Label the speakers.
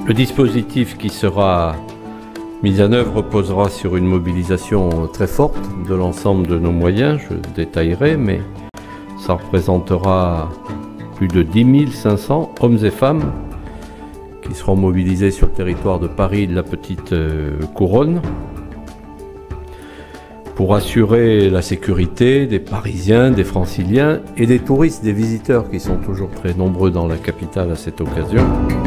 Speaker 1: Le dispositif qui sera mis en œuvre reposera sur une mobilisation très forte de l'ensemble de nos moyens, je détaillerai, mais ça représentera plus de 10 500 hommes et femmes qui seront mobilisés sur le territoire de Paris et de la Petite Couronne pour assurer la sécurité des Parisiens, des Franciliens et des touristes, des visiteurs qui sont toujours très nombreux dans la capitale à cette occasion.